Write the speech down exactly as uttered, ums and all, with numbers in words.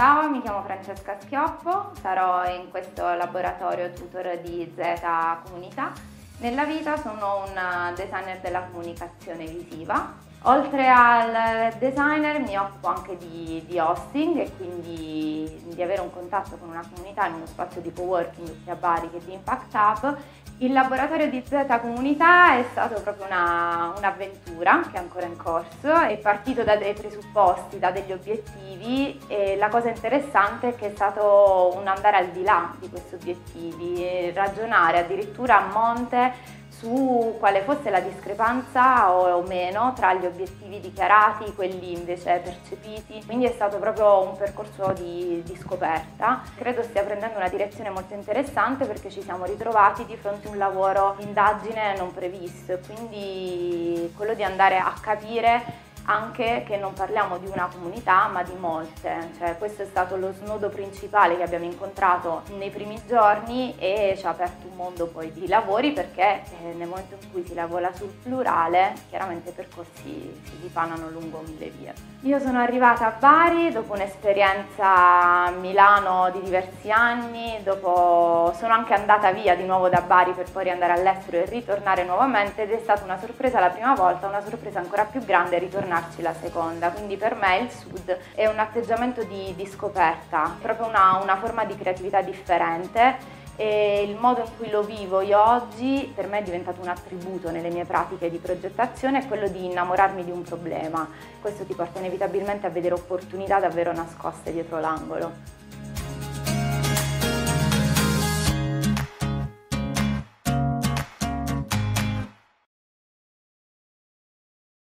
Ciao, mi chiamo Francesca Schioppo, sarò in questo laboratorio tutor di Z Comunità. Nella vita sono un designer della comunicazione visiva. Oltre al designer mi occupo anche di, di hosting e quindi di avere un contatto con una comunità in uno spazio di coworking sia a Bari che di Impact Hub. Il laboratorio di Z Comunità è stato proprio una, un'avventura che è ancora in corso, è partito da dei presupposti, da degli obiettivi e la cosa interessante è che è stato un andare al di là di questi obiettivi, ragionare addirittura a monte su quale fosse la discrepanza o meno tra gli obiettivi dichiarati e quelli invece percepiti. Quindi è stato proprio un percorso di, di scoperta. Credo stia prendendo una direzione molto interessante perché ci siamo ritrovati di fronte a un lavoro di indagine non previsto, quindi quello di andare a capire anche che non parliamo di una comunità ma di molte, cioè questo è stato lo snodo principale che abbiamo incontrato nei primi giorni e ci ha aperto un mondo poi di lavori perché eh, nel momento in cui si lavora sul plurale chiaramente i percorsi si dipanano lungo mille vie. Io sono arrivata a Bari dopo un'esperienza a Milano di diversi anni, dopo sono anche andata via di nuovo da Bari per poi riandare all'estero e ritornare nuovamente ed è stata una sorpresa la prima volta, una sorpresa ancora più grande ritornare la seconda, quindi per me il Sud è un atteggiamento di, di scoperta, proprio una, una forma di creatività differente e il modo in cui lo vivo io oggi per me è diventato un attributo nelle mie pratiche di progettazione, è quello di innamorarmi di un problema. Questo ti porta inevitabilmente a vedere opportunità davvero nascoste dietro l'angolo.